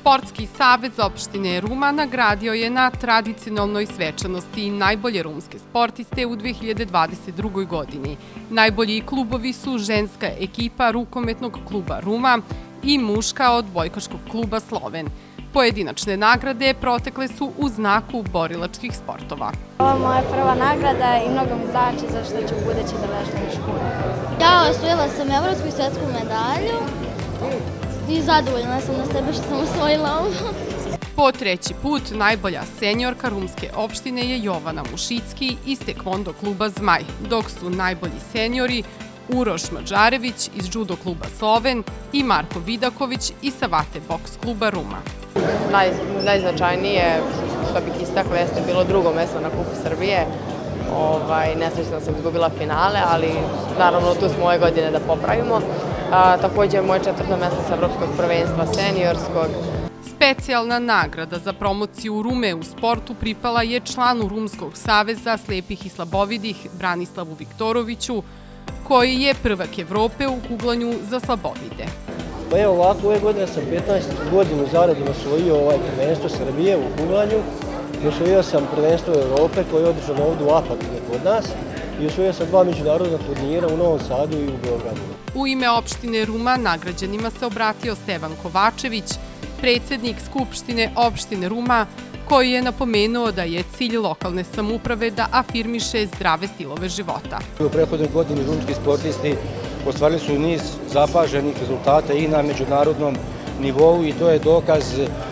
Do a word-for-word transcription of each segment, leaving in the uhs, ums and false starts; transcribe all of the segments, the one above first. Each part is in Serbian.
Sportski savez opštine Ruma nagradio je na tradicionalnoj svečanosti najbolje rumske sportiste u dve hiljade dvadeset drugoj. godini. Najbolji klubovi su ženska ekipa rukometnog kluba Ruma i muška odbojkaškog kluba Sloven. Pojedinačne nagrade protekle su u znaku borilačkih sportova. Ovo je moja prva nagrada i mnogo mi znači za što ću budući da vežbam u školu. Ja osvojila sam evropsku i svetsku medalju i zadovoljna sam na sebe što sam osvojila ovo. Po treći put najbolja seniorka rumske opštine je Jovana Mušicki iz tekvondo kluba Zmaj, dok su najbolji seniori Uroš Mađarević iz judo kluba Sloven i Marko Vidaković iz Savate boks kluba Ruma. Najznačajnije što bih istakla jeste bilo drugo mesto na Kupu Srbije. Nesrećno sam izgubila finale, ali naravno tu smo ove godine da popravimo. Također moje četvrto mesto sa Evropskog prvenstva seniorskog. Specijalna nagrada za promociju Rume u sportu pripala je članu Rumskog saveza slepih i slabovidih Branislavu Viktoroviću, koji je prvak Evrope u kuglanju za slabovide. Pa evo ovako, ove godine sam petnaestu godinu zaredom osvojio ovaj prvenstvo Srbije u kuglanju i osvojio sam prvenstvo Evrope koje je održano ovdje u Apatu kod nas i osvojio sam dva međunarodna turnira u Novom Sadu i u Beogradu. U ime opštine Ruma nagrađenima se obratio Stevan Kovačević, predsjednik Skupštine opštine Ruma, koji je napomenuo da je cilj lokalne samouprave da afirmiše zdrave stilove života. U prethodnoj godini rumski sportisti ostvarili su niz zapaženih rezultata i na međunarodnom nivou i to je dokaz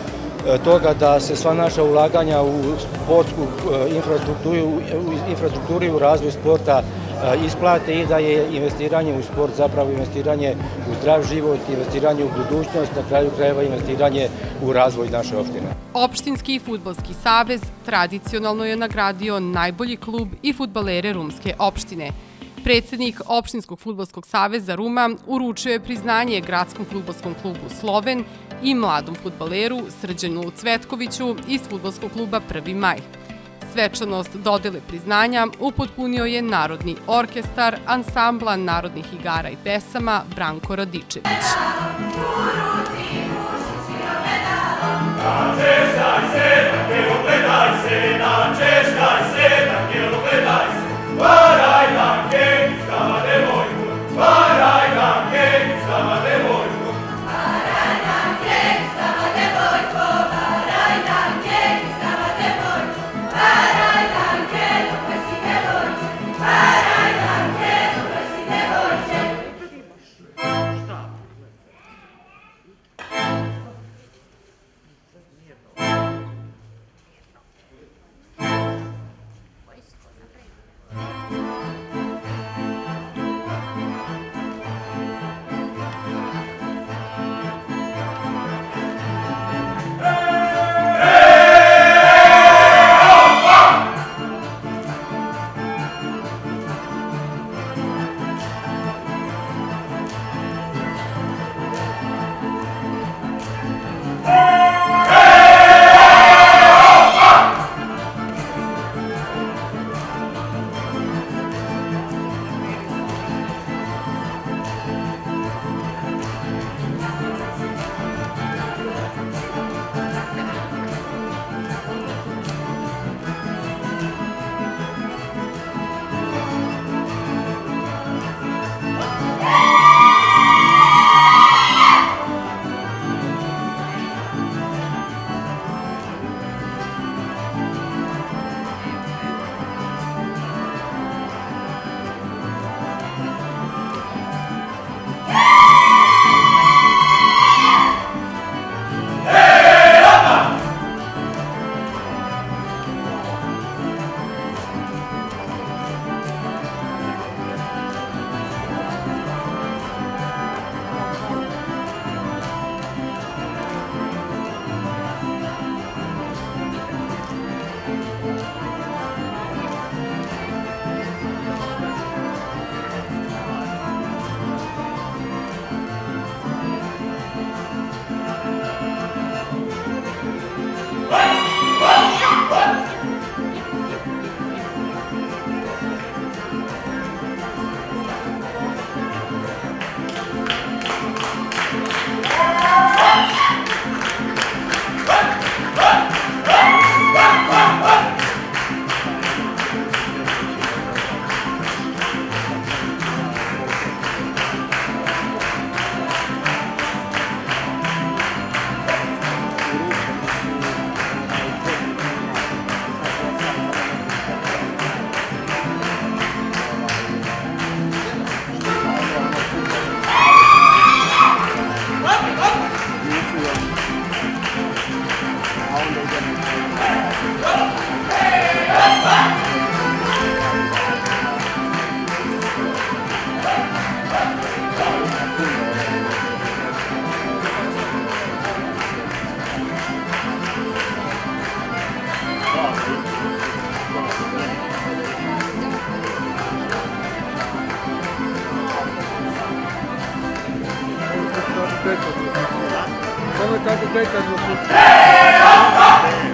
toga da se sva naša ulaganja u sportsku infrastrukturu i u razvoj sporta isplate i da je investiranje u sport zapravo investiranje u zdrav život, investiranje u budućnost, na kraju krajeva investiranje u razvoj naše opštine. Opštinski fudbalski savez tradicionalno je nagradio najbolji klub i fudbalere rumske opštine. Predsjednik Opštinskog fudbalskog saveza Ruma uručio je priznanje gradskom fudbalskom klubu Sloven i mladom fudbaleru Srđanu Cvetkoviću iz fudbalskog kluba Prvi maj. Svečanost dodele priznanja upotpunio je Narodni orkestar ansambla narodnih igara i pesama Branko Radičević. Nije kako kreće zbog